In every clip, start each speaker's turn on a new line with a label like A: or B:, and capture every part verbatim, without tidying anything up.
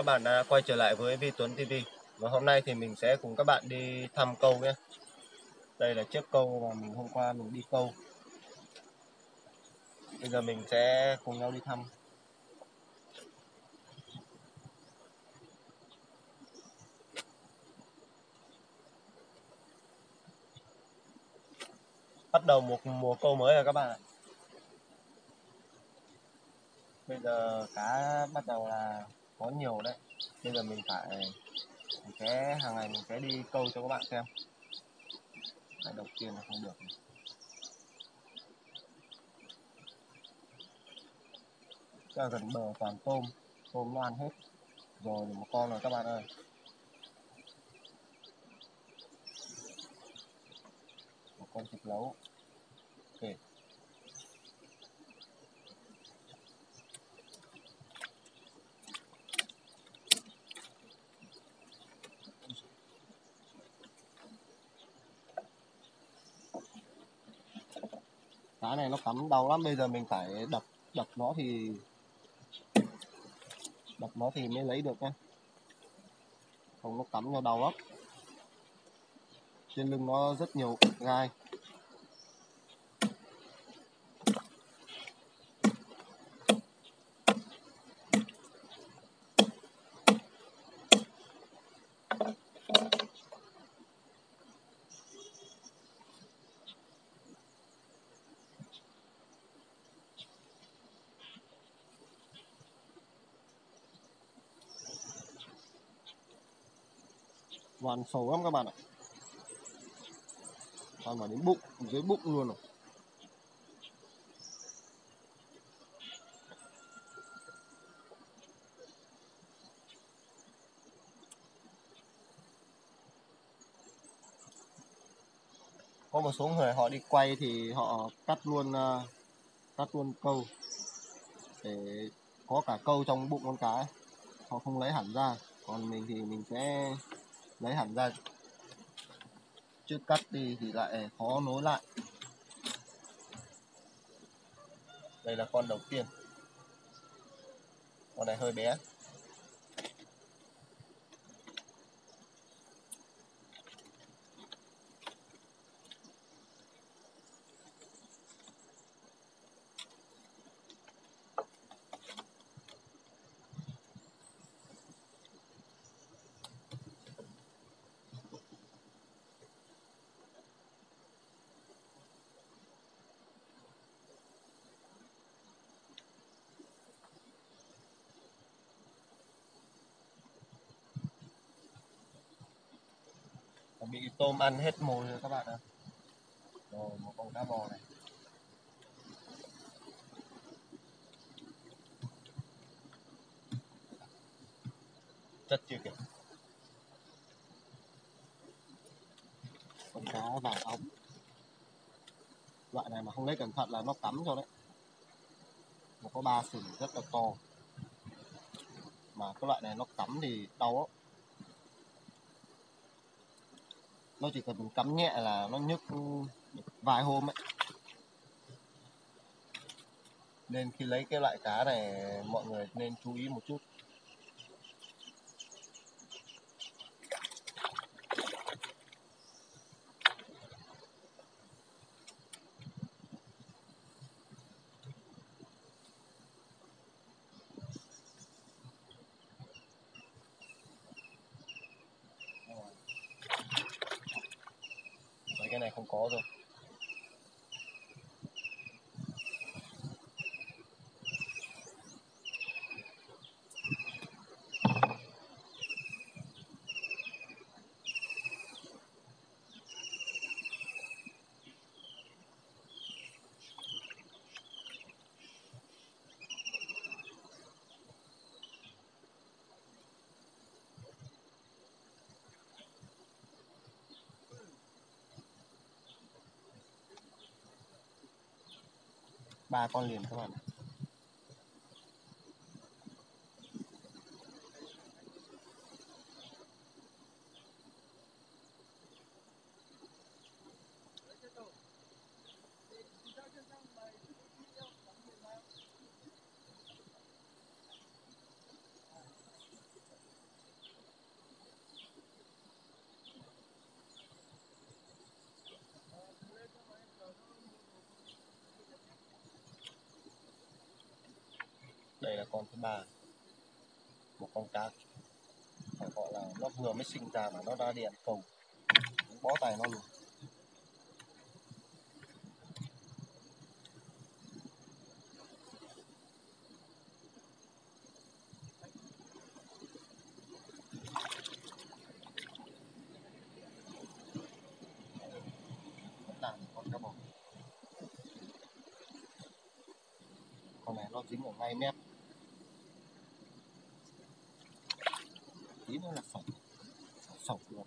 A: bạn đã quay trở lại với Vi Tuấn ti vi. Và hôm nay thì mình sẽ cùng các bạn đi thăm câu nhé. Đây là chiếc câu mà mình hôm qua mình đi câu. Bây giờ mình sẽ cùng nhau đi thăm. Bắt đầu một mùa câu mới rồi các bạn ạ. Bây giờ cá bắt đầu là có nhiều đấy. Bây giờ mình phải mình sẽ hàng ngày mình sẽ đi câu cho các bạn xem. Đấy, đầu tiên là không được. Ra gần bờ toàn tôm, tôm nó ăn hết rồi một con rồi các bạn ơi. Một con thịt lấu. Ok. Cá này nó cắm đau lắm, bây giờ mình phải đập đập nó thì đập nó thì mới lấy được nhé, không nó cắm vào đầu lắm. Trên lưng nó rất nhiều gai. Toàn sầu lắm các bạn ạ, toàn vào đến bụng, dưới bụng luôn rồi. Có một số người họ đi quay thì họ cắt luôn uh, cắt luôn câu để có cả câu trong bụng con cá ấy. Họ không lấy hẳn ra, còn mình thì mình sẽ lấy hẳn ra, chứ cắt đi thì lại khó nối lại. Đây là con đầu tiên, con này hơi bé. Bị tôm ăn hết mồi rồi các bạn ạ. Rồi một con cá bò này. Chất chưa kìa. Con cá vàng ống. Loại này mà không lấy cẩn thận là nó cắm cho đấy. Nó có ba sừng rất là to. Mà cái loại này nó cắm thì đau lắm. Nó chỉ cần cắm nhẹ là nó nhức vài hôm ấy. Nên khi lấy cái loại cá này mọi người nên chú ý một chút. Mấy cái này không có rồi. Ba con liền các bạn. Đây là con thứ ba, một con cá phải gọi là nó vừa mới sinh ra mà nó đã đi ăn cầu, bó tay nó luôn. Là con cá bầu, con này nó dính ở ngay mép, tí nữa là sổng sổng luôn.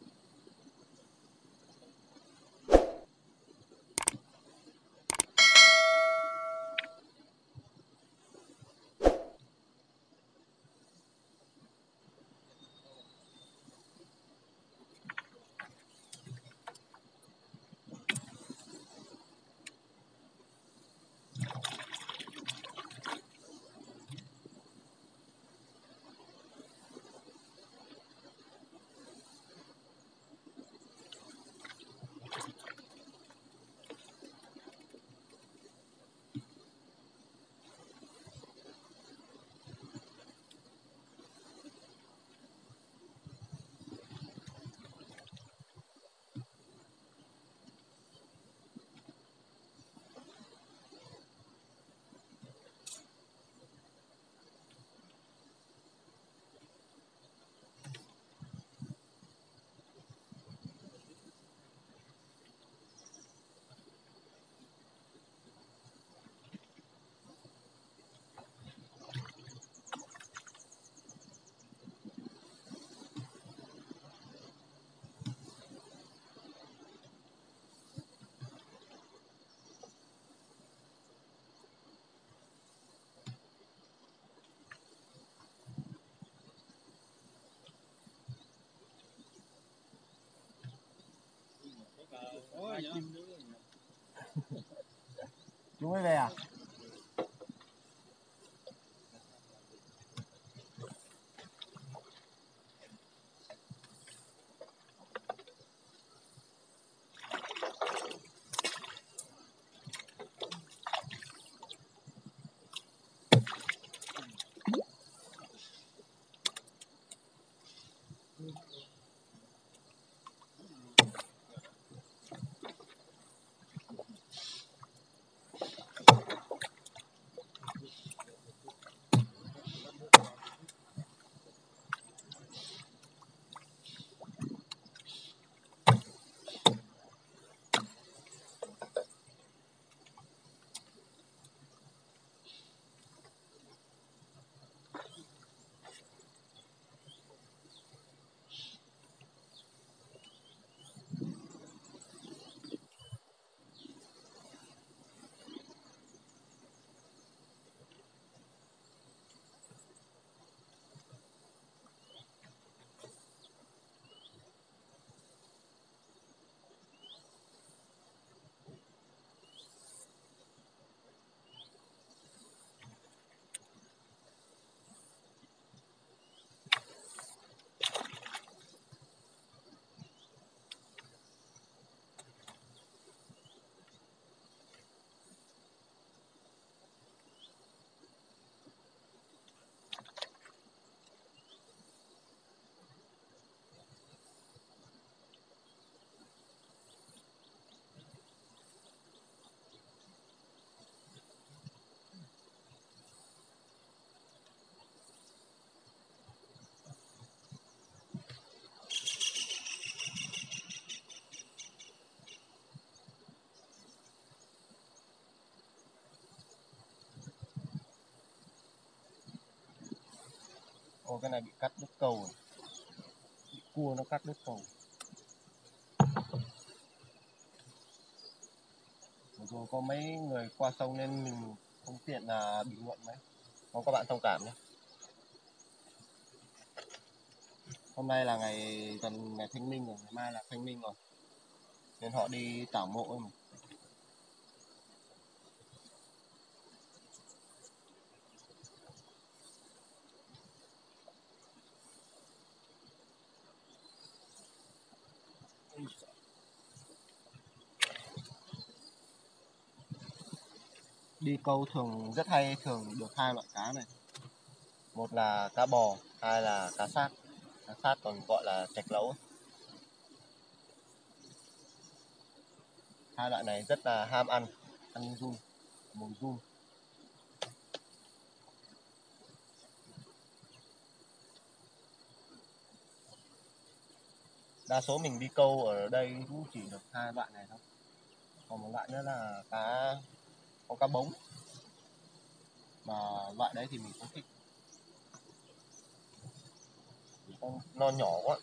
A: Chú mới về à? Ồ, cái này bị cắt đứt cầu rồi. Bị cua nó cắt đứt cầu. Rồi có mấy người qua sông nên mình không tiện là bình luận mấy. Mong các bạn thông cảm nhé. Hôm nay là ngày gần ngày Thanh Minh rồi, ngày mai là Thanh Minh rồi. Nên họ đi tảo mộ ấy mà. đi câu thường rất hay thường được hai loại cá này. Một là cá bò, hai là cá sát. Cá sát còn gọi là trạch lẫu. Hai loại này rất là ham ăn, ăn giun, mồi giun. Đa số mình đi câu ở đây cũng chỉ được hai loại này thôi. Còn một loại nữa là cá, có cá bống. Mà loại đấy thì mình không thích. Con nó nhỏ quá.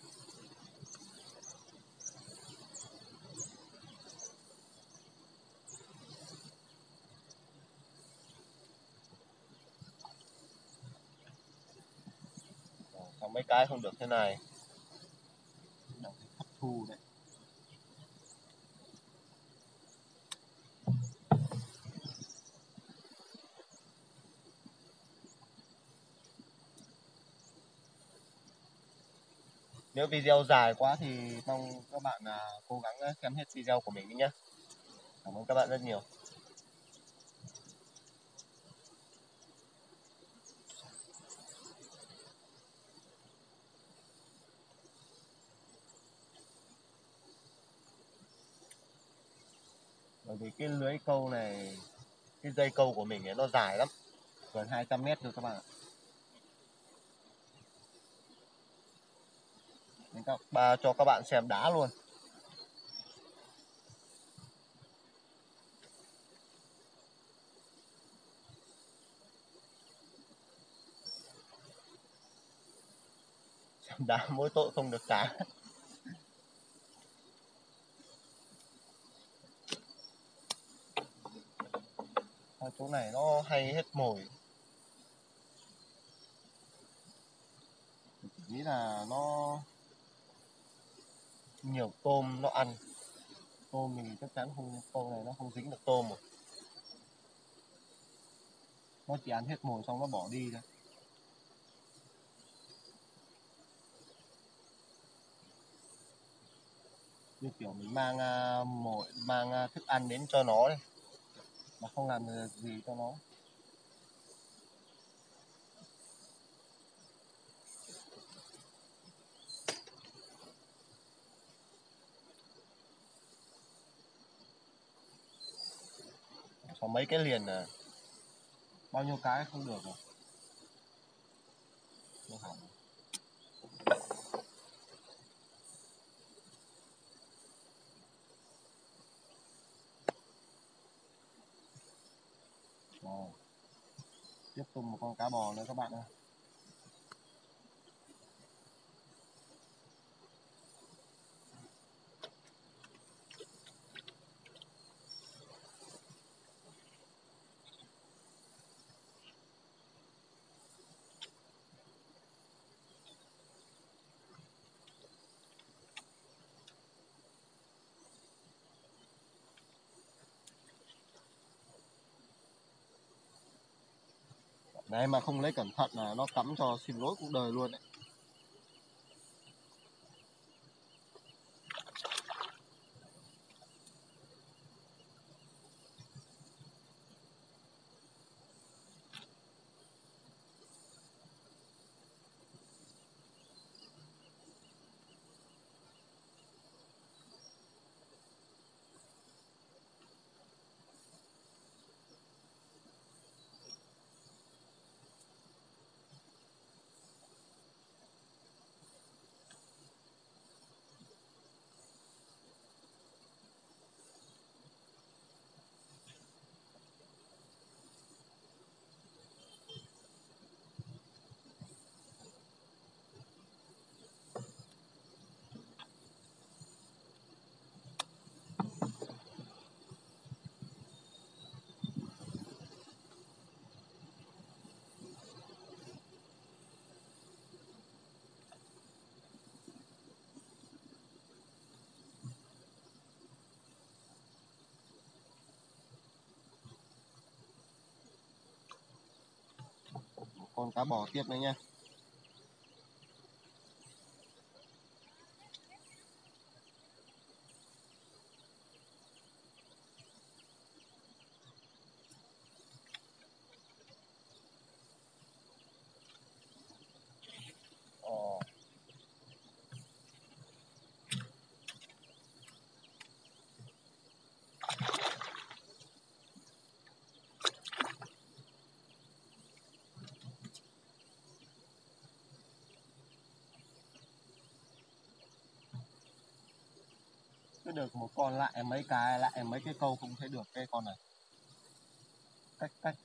A: Còn mấy cái không được thế này. Hấp thu đấy. Nếu video dài quá thì mong các bạn là cố gắng xem hết video của mình đi nhé. Cảm ơn các bạn rất nhiều. Bởi vì cái lưới câu này, cái dây câu của mình ấy nó dài lắm, gần hai trăm mét rồi các bạn ạ. Nên các ba cho các bạn xem đá luôn. Xem đá mỗi tội không được cá. Ở chỗ này nó hay hết mồi. Nghĩ là nó nhiều tôm nó ăn. Tôm mình chắc chắn không, câu này nó không dính được tôm rồi. Nó chỉ ăn hết mồi xong nó bỏ đi thôi. Như kiểu mình mang uh, mồi, mang uh, thức ăn đến cho nó đấy, mà không làm được gì cho nó. Có mấy cái liền là bao nhiêu cái không được rồi. Nó hỏng. Rồi. Tiếp tục một con cá bò nữa các bạn ơi. Đấy mà không lấy cẩn thận là nó cắm cho xin lỗi cuộc đời luôn đấy. Con cá bò tiếp nữa nha. được một con, lại mấy cái lại mấy cái câu không thấy được cái con này. Cách cách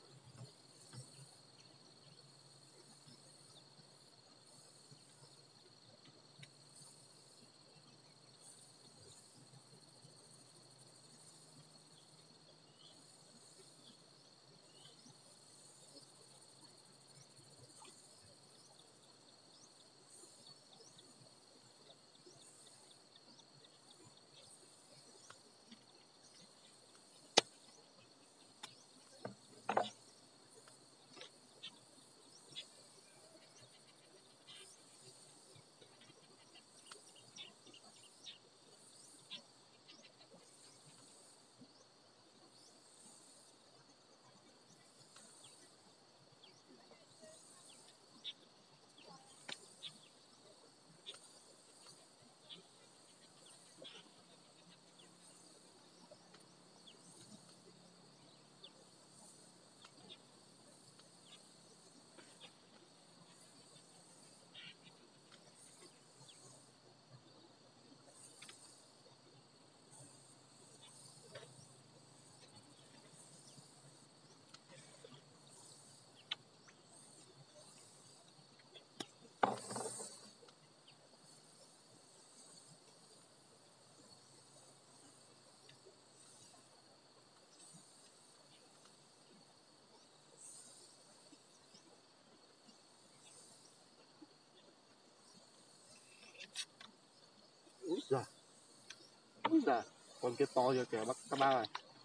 A: úi giời, úi giời, con kia to chưa kìa các bác ơi.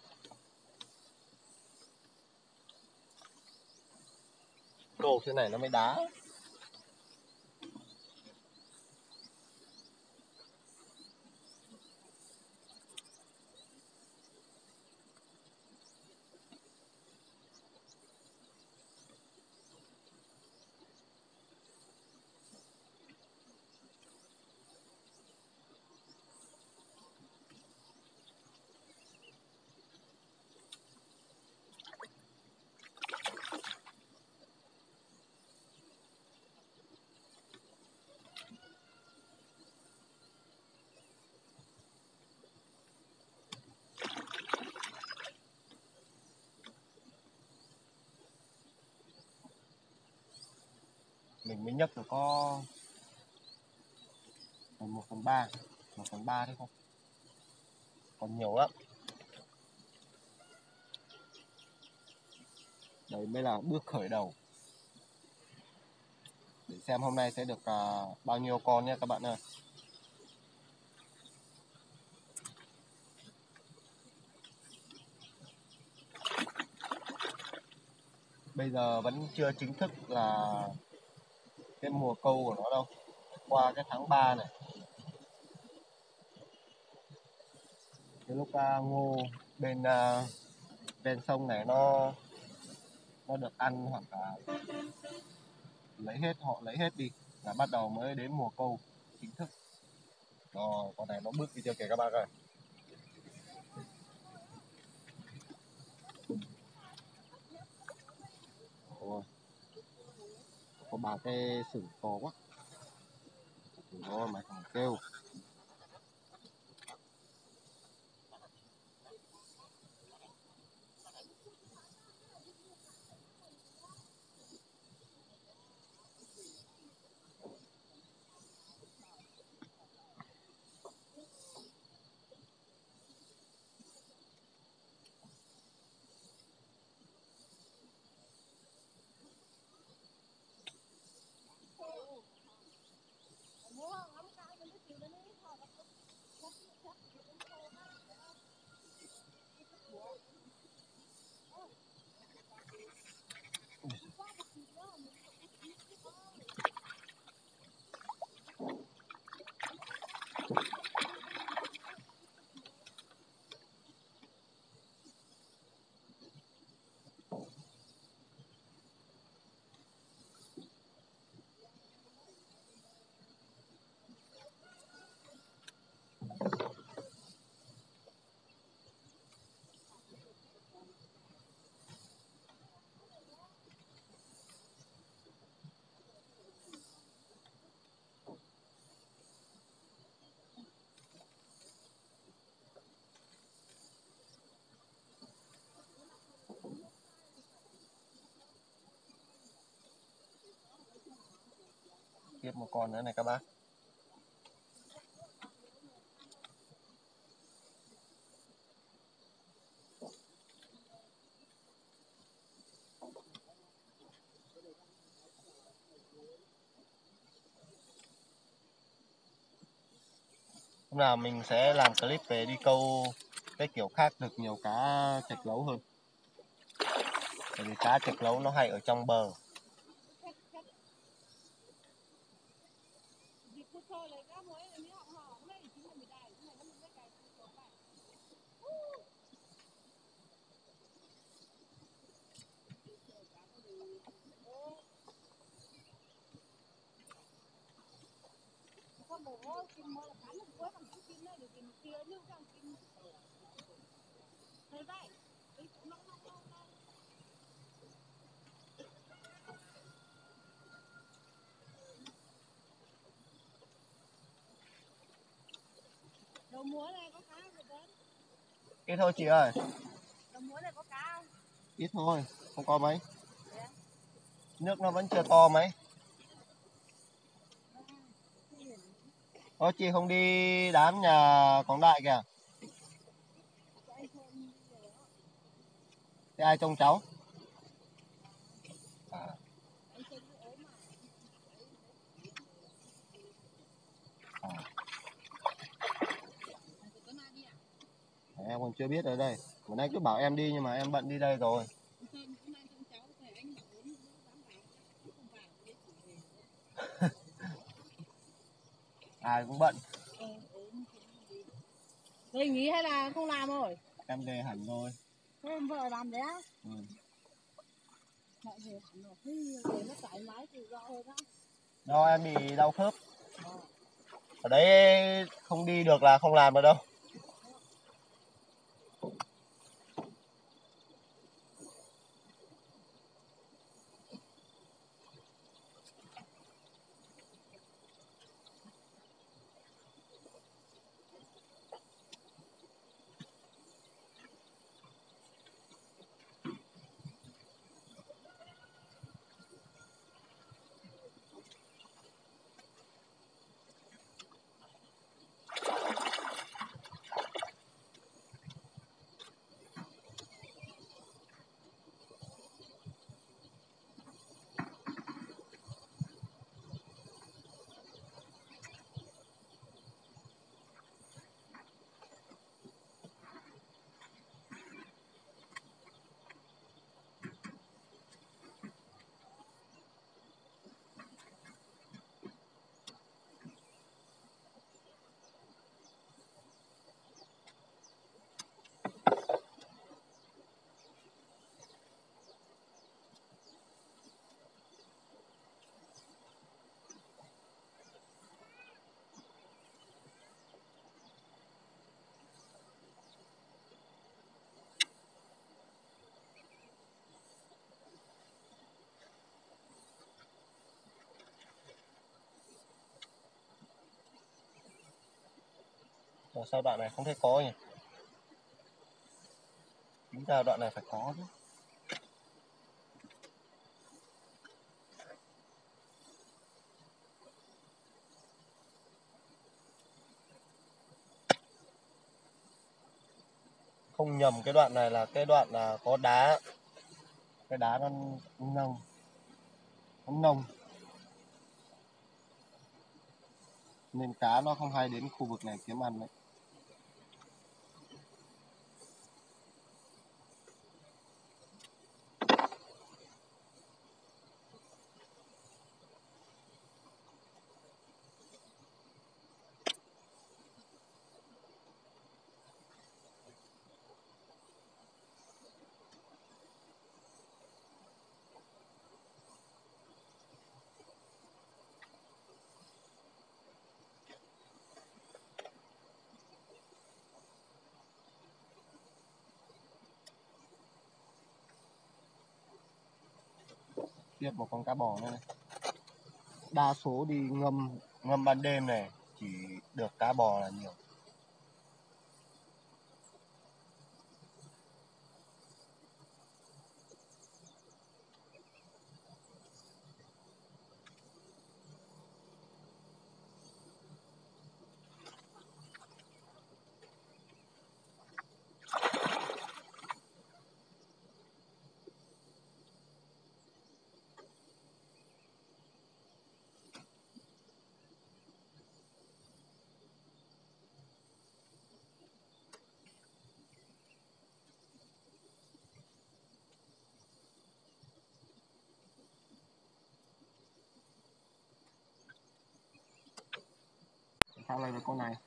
A: Câu thế này nó mới đá. Mình mới nhấc được có một phần ba, một phần ba thôi không, còn nhiều lắm. Đấy mới là bước khởi đầu. Để xem hôm nay sẽ được uh, bao nhiêu con nhé các bạn ơi. Bây giờ vẫn chưa chính thức là cái mùa câu của nó đâu. Qua cái tháng ba này, cái lúc uh, ngô bên uh, bên sông này nó nó được ăn hoặc là lấy hết, họ lấy hết đi là bắt đầu mới đến mùa câu chính thức. Rồi con này nó bước đi chưa kìa các bác ơi. Ôi, có ba cái sừng to quá. Ôi mày còn kêu. một con nữa này các bác. Hôm nào mình sẽ làm clip về đi câu cái kiểu khác được nhiều cá chạch lấu hơn. Bởi vì cá chạch lấu nó hay ở trong bờ.
B: Đầu múa này có cá không Tuấn?
A: Ít thôi chị ơi.
B: Đầu múa này có cá không?
A: Ít thôi, không có mấy. Nước nó vẫn chưa to mấy. Ô chị không đi đám nhà Quảng Đại kìa. Thế ai trông cháu? À. À. Em còn chưa biết ở đây. Bữa nay cứ bảo em đi nhưng mà em bận đi đây rồi. Ai cũng bận.
B: Tôi nghỉ hay là không làm rồi?
A: Em về hẳn rồi.
B: Thế em vợ làm đấy á?
A: Ừ.
B: Mẹ về hẳn rồi. Thế để nó thoải mái tự do hơn á.
A: Do em bị đau khớp. Ở đấy không đi được là không làm được đâu. Rồi sao đoạn này không thấy có nhỉ? Tính ra đoạn này phải có chứ. Không nhầm cái đoạn này là cái đoạn là có đá. Cái đá nó nông. Nó nông. Nên cá nó không hay đến khu vực này kiếm ăn đấy. Tiếp một con cá bò nữa này. Đa số đi ngâm ngâm ban đêm này chỉ được cá bò là nhiều. Sao lại là con này?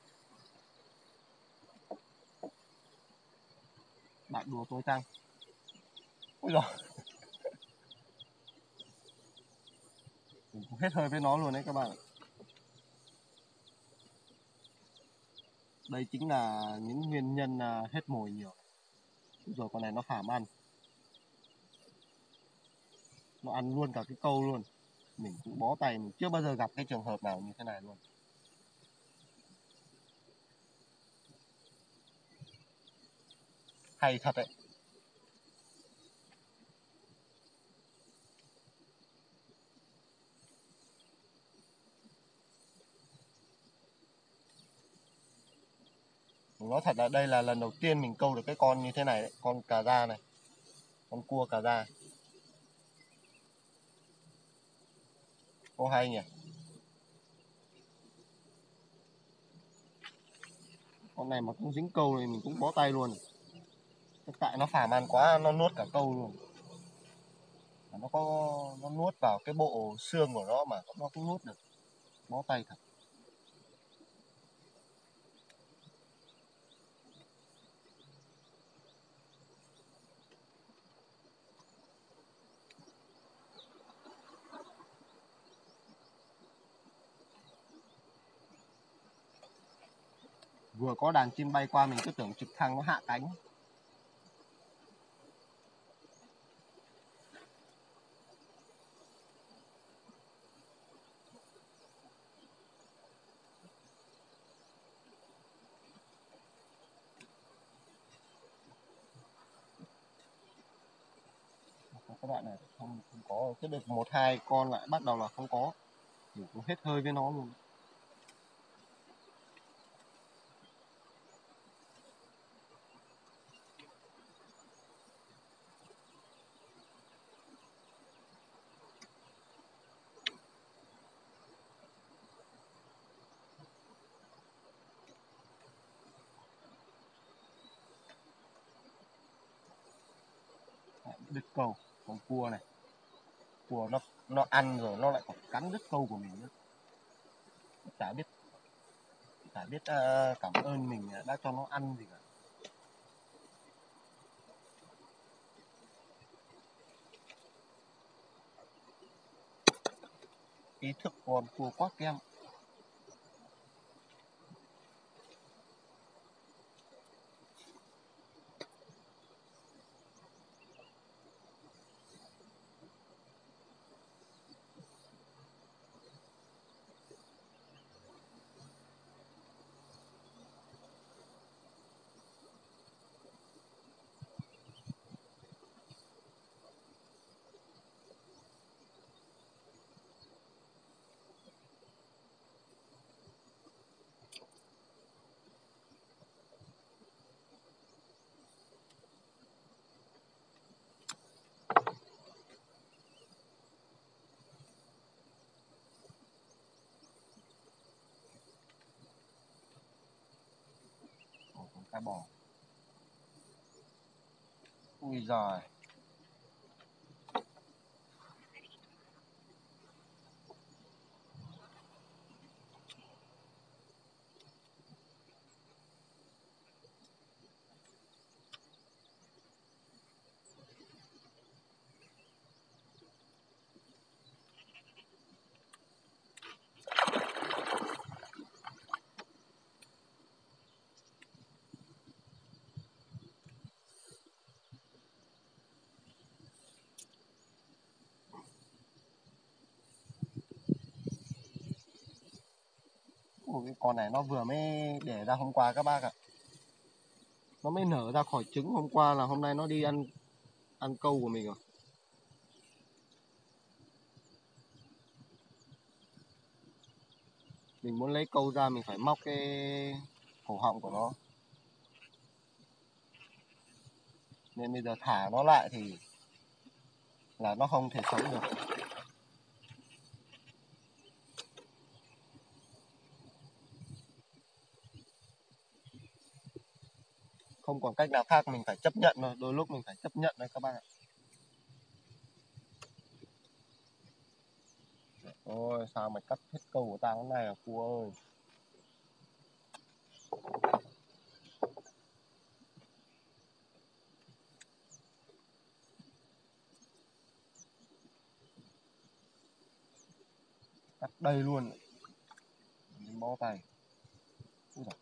A: Bạn đùa tôi chăng? Ôi giời, mình cũng hết hơi với nó luôn đấy các bạn. Đây chính là những nguyên nhân hết mồi nhiều. Rồi con này nó phàm ăn, nó ăn luôn cả cái câu luôn. Mình cũng bó tay, mình chưa bao giờ gặp cái trường hợp nào như thế này luôn. Hay thật đấy. Mình nói thật là đây là lần đầu tiên mình câu được cái con như thế này đấy, con cà ra này, con cua cà ra. Ô hay nhỉ. Con này mà cũng dính câu thì mình cũng bó tay luôn. Tại nó phàm ăn quá, nó nuốt cả câu luôn. Nó có nó nuốt vào cái bộ xương của nó mà nó cũng nuốt được, bó tay thật. Vừa có đàn chim bay qua mình cứ tưởng trực thăng nó hạ cánh. Các bạn này không, không có, cái được một hai con lại bắt đầu là không có, mình cũng hết hơi với nó luôn. Đứt câu con cua này, cua nó nó ăn rồi nó lại còn cắn đứt câu của mình nữa. Chả biết chả biết uh, cảm ơn mình đã cho nó ăn gì cả. Ý thức con cua quá kém. Con cá bò. Ui giời. Ủa, cái con này nó vừa mới để ra hôm qua các bác ạ. Nó mới nở ra khỏi trứng hôm qua là hôm nay nó đi ăn ăn câu của mình rồi. Mình muốn lấy câu ra mình phải móc cái cổ họng của nó. Nên bây giờ thả nó lại thì là nó không thể sống được. Không còn cách nào khác, mình phải chấp nhận thôi, đôi lúc mình phải chấp nhận đấy các bạn ạ. Ôi sao mày cắt hết câu của tao hôm nay à cua ơi. Cắt đầy luôn, bó tay. Úi giời.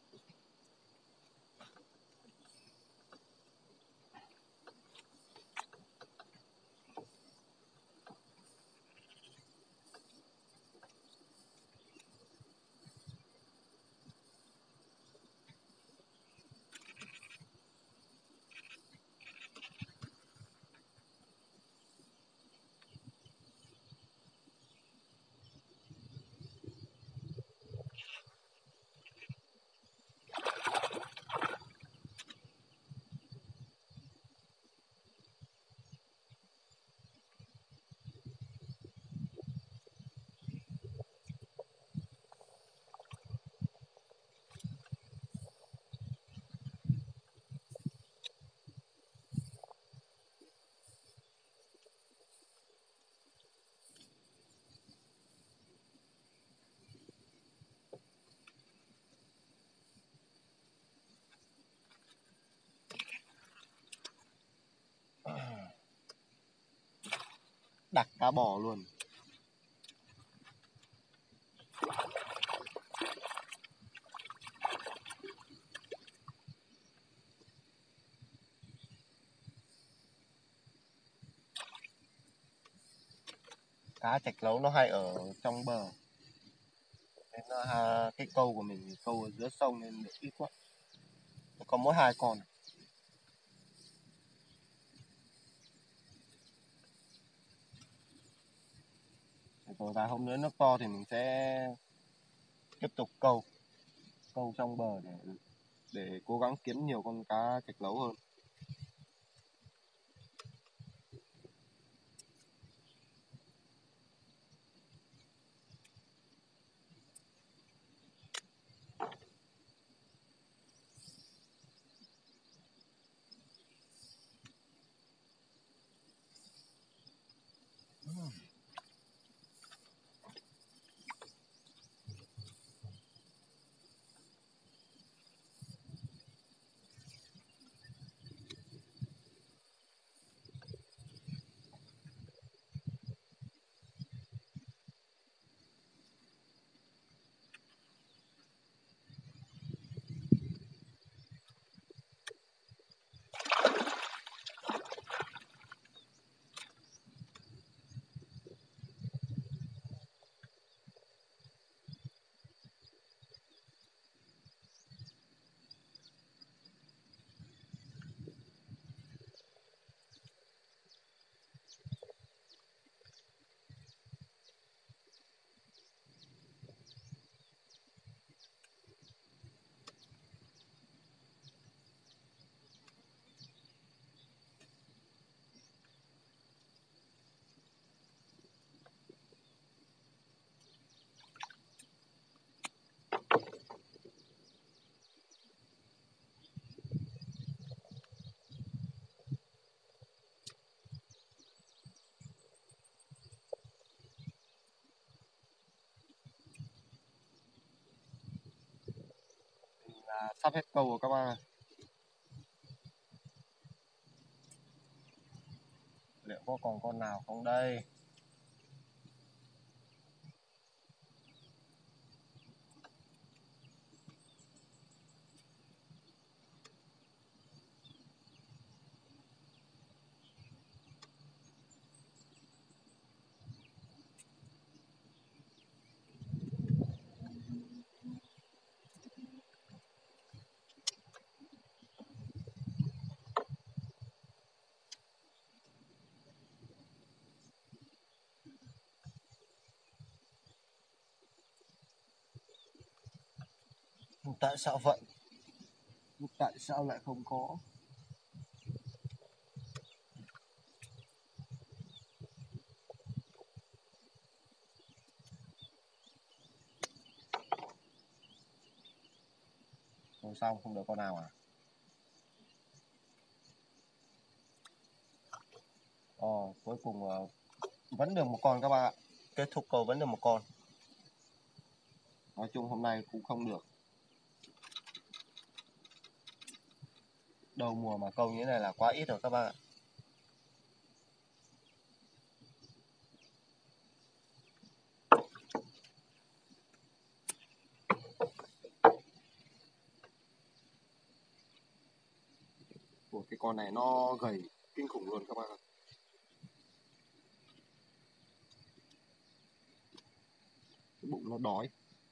A: Đặt cá bò luôn. Cá trạch lấu nó hay ở trong bờ nên là cái câu của mình câu ở giữa sông nên được ít quá, có mỗi hai con. Rồi vài hôm nữa nước to thì mình sẽ tiếp tục câu câu trong bờ để để cố gắng kiếm nhiều con cá trạch lấu hơn. À, sắp hết câu rồi các bạn. Liệu có còn con nào không đây? Tại sao vậy? Tại sao lại không có? Rồi xong không được con nào à? Ồ, cuối cùng uh, vẫn được một con các bạn ạ. Kết thúc câu vẫn được một con. Nói chung hôm nay cũng không được. Đầu mùa mà câu như thế này là quá ít rồi các bác ạ. Ủa, cái con này nó gầy kinh khủng luôn các bác ạ. Cái bụng nó đói.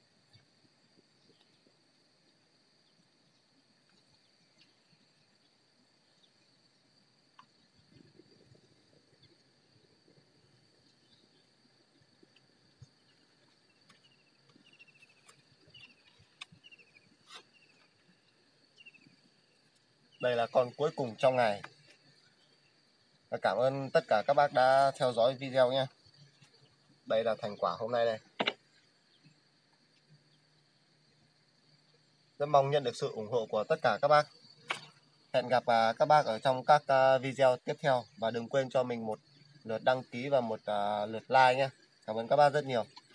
A: Đây là con cuối cùng trong ngày. Và cảm ơn tất cả các bác đã theo dõi video nhé. Đây là thành quả hôm nay đây. Rất mong nhận được sự ủng hộ của tất cả các bác. Hẹn gặp các bác ở trong các video tiếp theo. Và đừng quên cho mình một lượt đăng ký và một lượt like nhé. Cảm ơn các bác rất nhiều.